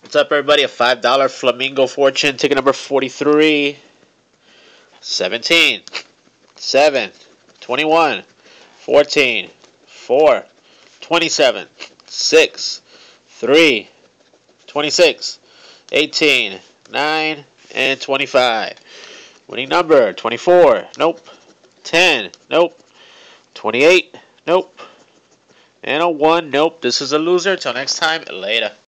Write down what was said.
What's up, everybody? A $5 Flamingo Fortune. Ticket number 43. 17. 7. 21. 14. 4. 27. 6. 3. 26. 18. 9. And 25. Winning number 24. Nope. 10. Nope. 28. Nope. And a 1. Nope. This is a loser. Till next time. Later.